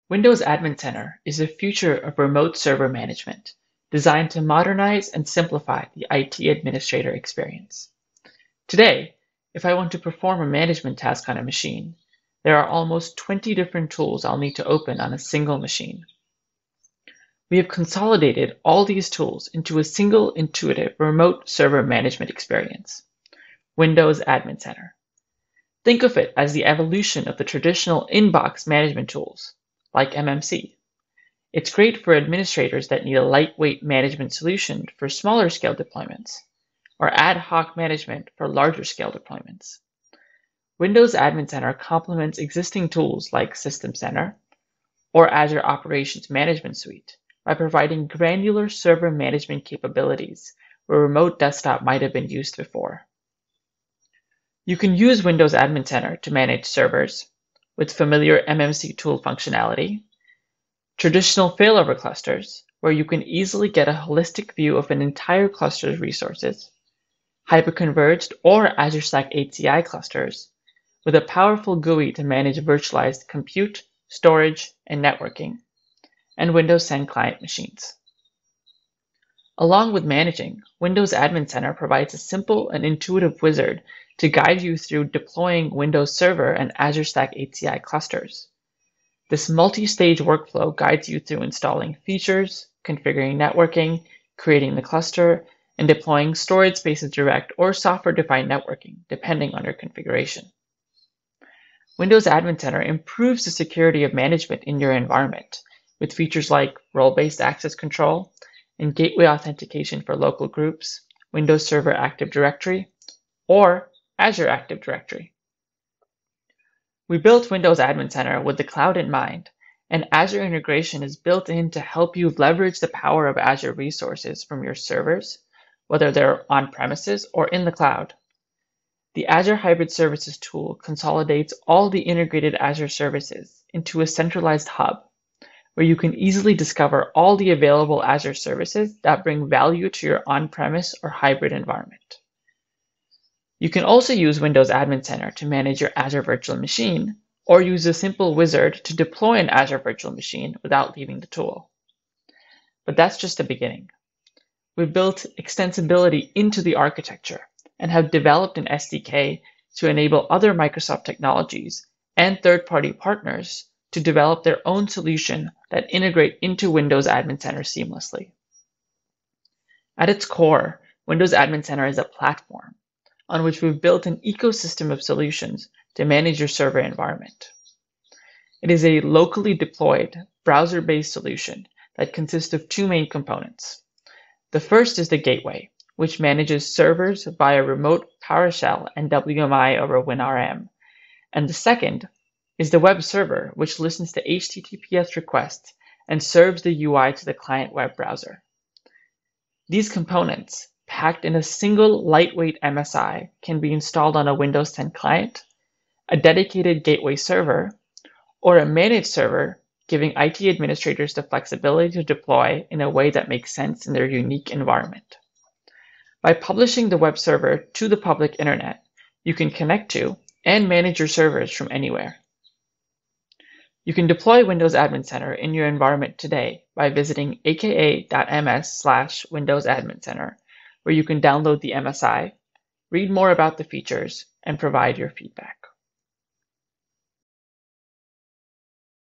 Windows Admin Center is the future of remote server management, designed to modernize and simplify the IT administrator experience. Today, if I want to perform a management task on a machine, there are almost 20 different tools I'll need to open on a single machine. We have consolidated all these tools into a single intuitive remote server management experience, Windows Admin Center. Think of it as the evolution of the traditional inbox management tools, like MMC. It's great for administrators that need a lightweight management solution for smaller scale deployments, or ad hoc management for larger scale deployments. Windows Admin Center complements existing tools like System Center or Azure Operations Management Suite by providing granular server management capabilities where remote desktop might have been used before. You can use Windows Admin Center to manage servers with familiar MMC tool functionality, traditional failover clusters, where you can easily get a holistic view of an entire cluster's resources, hyper-converged or Azure Stack HCI clusters, with a powerful GUI to manage virtualized compute, storage, and networking, and Windows 10 client machines. Along with managing, Windows Admin Center provides a simple and intuitive wizard to guide you through deploying Windows Server and Azure Stack HCI clusters. This multi-stage workflow guides you through installing features, configuring networking, creating the cluster, and deploying storage spaces direct or software-defined networking, depending on your configuration. Windows Admin Center improves the security of management in your environment with features like role-based access control and gateway authentication for local groups, Windows Server Active Directory, or Azure Active Directory. We built Windows Admin Center with the cloud in mind, and Azure integration is built in to help you leverage the power of Azure resources from your servers, whether they're on-premises or in the cloud. The Azure Hybrid Services tool consolidates all the integrated Azure services into a centralized hub, where you can easily discover all the available Azure services that bring value to your on-premise or hybrid environment. You can also use Windows Admin Center to manage your Azure Virtual Machine, or use a simple wizard to deploy an Azure Virtual Machine without leaving the tool. But that's just the beginning. We've built extensibility into the architecture and have developed an SDK to enable other Microsoft technologies and third-party partners to develop their own solution that integrate into Windows Admin Center seamlessly. At its core, Windows Admin Center is a platform on which we've built an ecosystem of solutions to manage your server environment. It is a locally deployed, browser-based solution that consists of two main components. The first is the gateway, which manages servers via remote PowerShell and WMI over WinRM. And the second is the web server, which listens to HTTPS requests and serves the UI to the client web browser. These components, packed in a single lightweight MSI, can be installed on a Windows 10 client, a dedicated gateway server, or a managed server, giving IT administrators the flexibility to deploy in a way that makes sense in their unique environment. By publishing the web server to the public internet, you can connect to and manage your servers from anywhere. You can deploy Windows Admin Center in your environment today by visiting aka.ms/Windows Admin Center, where you can download the MSI, read more about the features, and provide your feedback.